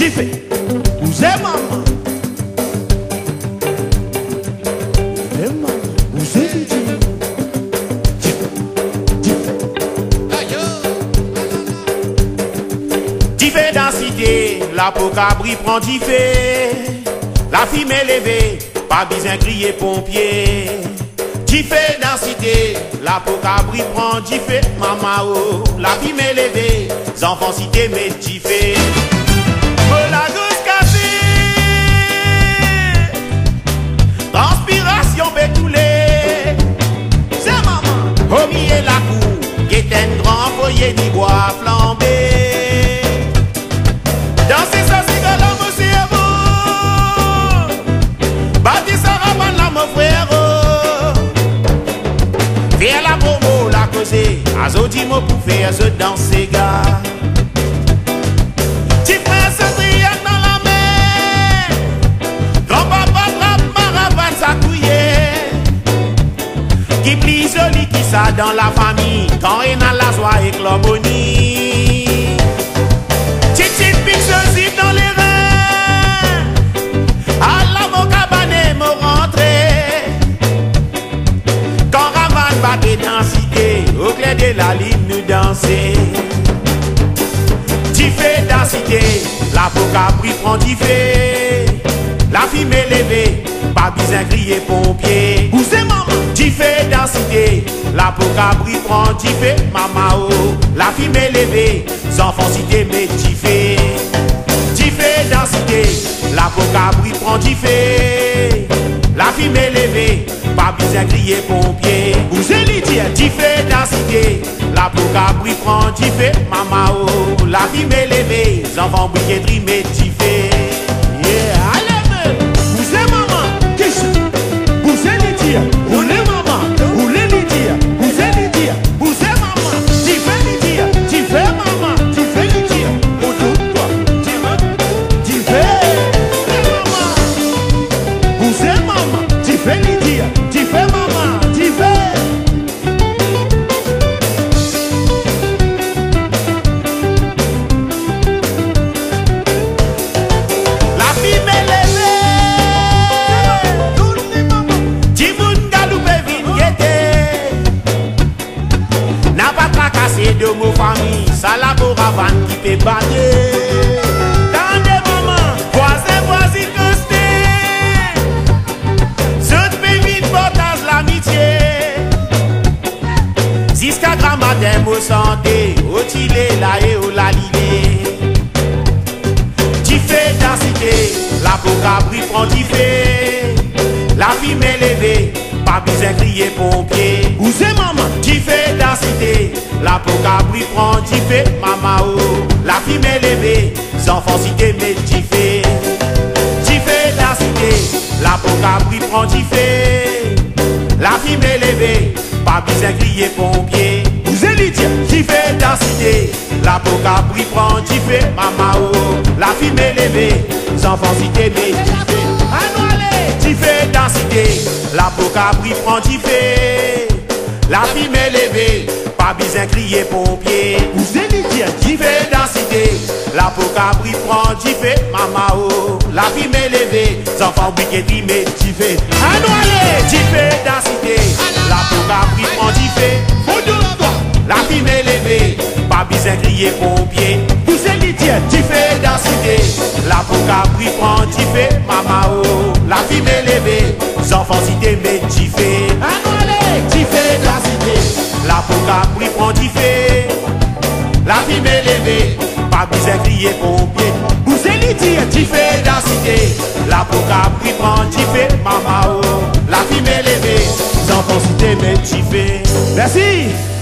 tu fais, vous êtes maman. Vous êtes tu fais dans cité, la Pocabri prend du fait. La fille m'est levée, pas besoin de crier pompier. Tu fais dans cité, la Pocabri prend du fait. Maman oh, la fille m'est levée, les enfants cité mais tu fais. Oh la douce cassée, transpiration bétoulée. C'est maman, au milieu la cour, qui est un grand foyer du bois flambé. Dans ces saucisses que l'homme aussi est beau, bâti ça ramène là mon frère. Viens la promo, la causer, azodi mo pour faire ce danser gars. Tu prends ce triangle dans la main, grand-papa trappe maravane sa couillée. Qui plie joli qui ça dans la famille, quand il a la joie et clobonie. Dans les reins, à la mocabane me rentrer. Quand Raman battait dans cité, au clair de la ligne nous danser. Tu fais dans cité, la Pocabri prend du fait. La fille m'est levée, pas besoin de crier pompier. Où c'est maman? Tu fais dans cité, la Pocabri prend du fait. Maman oh, la fille m'est levée, les enfants cité mais tu fais. Dans cité, la Pocabri prend du fait. La fille m'est levée, pas besoin de crier pompier. Vous allez dire, tu fais dans cité, la Pocabri prend du fait. Maman oh, la fille m'est levée, les enfants briqueterie mais tu fais. Yeah, allez, vous êtes maman, qu'est-ce que vous allez dire? Vous êtes maman, vous allez dire, vous allez dire, vous êtes maman, tu fais les dire, tu fais maman, tu fais les dire. Tu fais maman, tu fais. La fille m'est levée, tu moun galoupé vin guetter. N'a pas tracassé de mon famille, ça la boravane qui peut battre. Jusqu'à grand-matin, au santé, au tilé, là et au lalilé. Tu fais dans cité, la Pocabri prend du fait. La fille m'est levée, pas besoin de crier pompier. Où c'est maman? Tu fais dans cité, la Pocabri prend du fait. Maman oh, la fille m'est levée, les enfants cité mais tu fais. Tu fais dans cité, la Pocabri prend du fait. La fille m'est levée, pas besoin de crier pompier. Vous allez dire, tu fais dans cité, la Pocabri prend du fait. Maman oh, la fille m'est levée, les enfants cité mais tu fais. Ah non allez, tu fais dans cité, la Pocabri prend du fait. La fille m'est levée, pas besoin de crier pompier. Vous allez dire, tu fais dans cité, la Pocabri prend du fait. Maman oh, la fille m'est levée, les enfants briqueterie mais tu fais. Ah non allez, tu fais dans cité, la Pocabri prend du fait. La fille m'est levée, pas besoin de crier pompier. Vous allez dire, tu fais dans cité, la Pocabri prend du fait. Maman oh, la fille m'est levée, les enfants cité mais tu fais. Ah non allez, tu fais dans cité, la Pocabri prend du fait. La fille m'est levée, pas besoin de crier pompier. Vous allez dire, tu fais dans cité, la Pocabri prend du fait. Maman oh, la fille m'est levée, les enfants cité mais tu fais. Merci.